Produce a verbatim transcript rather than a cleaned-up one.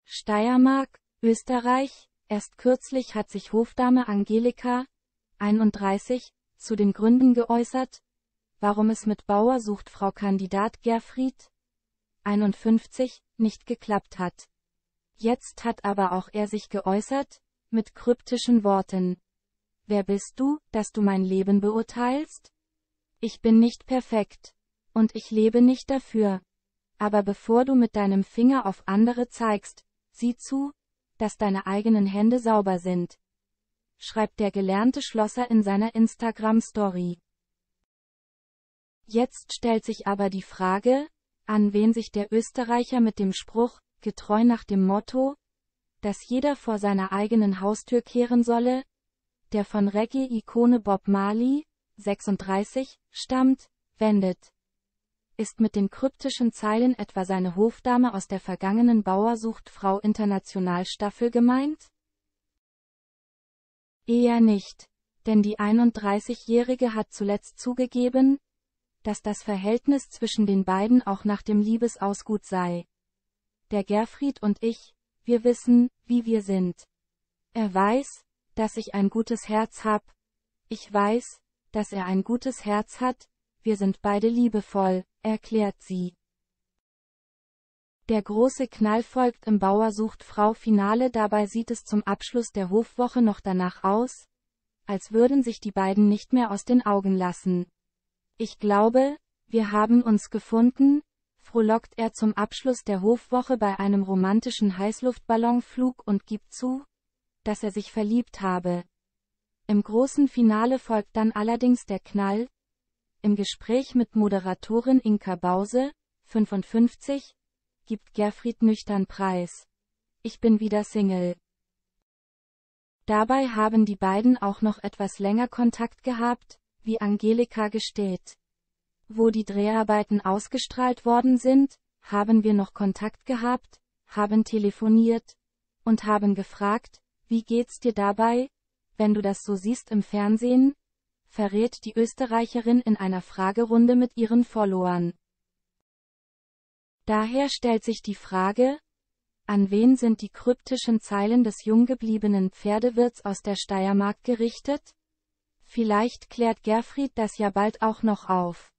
Steiermark, Österreich. Erst kürzlich hat sich Hofdame Angelika, einunddreißig, zu den Gründen geäußert, warum es mit Bauer sucht Frau-Kandidat Gerfried, einundfünfzig, nicht geklappt hat. Jetzt hat aber auch er sich geäußert, mit kryptischen Worten. Wer bist du, dass du mein Leben beurteilst? Ich bin nicht perfekt. Und ich lebe nicht dafür. Aber bevor du mit deinem Finger auf andere zeigst, sieh zu, dass deine eigenen Hände sauber sind, schreibt der gelernte Schlosser in seiner Instagram-Story. Jetzt stellt sich aber die Frage, an wen sich der Österreicher mit dem Spruch, getreu nach dem Motto, dass jeder vor seiner eigenen Haustür kehren solle, der von Reggae-Ikone Bob Marley, sechsunddreißig, stammt, wendet. Ist mit den kryptischen Zeilen etwa seine Hofdame aus der vergangenen Bauer sucht Frau International Staffel gemeint? Eher nicht, denn die einunddreißigjährige hat zuletzt zugegeben, dass das Verhältnis zwischen den beiden auch nach dem Liebesaus gut sei. Der Gerfried und ich, wir wissen, wie wir sind. Er weiß, dass ich ein gutes Herz hab. Ich weiß, dass er ein gutes Herz hat. Wir sind beide liebevoll, erklärt sie. Der große Knall folgt im Bauer sucht Frau Finale. Dabei sieht es zum Abschluss der Hofwoche noch danach aus, als würden sich die beiden nicht mehr aus den Augen lassen. Ich glaube, wir haben uns gefunden, frohlockt er zum Abschluss der Hofwoche bei einem romantischen Heißluftballonflug und gibt zu, dass er sich verliebt habe. Im großen Finale folgt dann allerdings der Knall. Im Gespräch mit Moderatorin Inka Bause, fünfundfünfzig, gibt Gerfried nüchtern preis: Ich bin wieder Single. Dabei haben die beiden auch noch etwas länger Kontakt gehabt, wie Angelika gesteht. Wo die Dreharbeiten ausgestrahlt worden sind, haben wir noch Kontakt gehabt, haben telefoniert und haben gefragt, wie geht's dir dabei, wenn du das so siehst im Fernsehen, verrät die Österreicherin in einer Fragerunde mit ihren Followern. Daher stellt sich die Frage, an wen sind die kryptischen Zeilen des jung gebliebenen Pferdewirts aus der Steiermark gerichtet? Vielleicht klärt Gerfried das ja bald auch noch auf.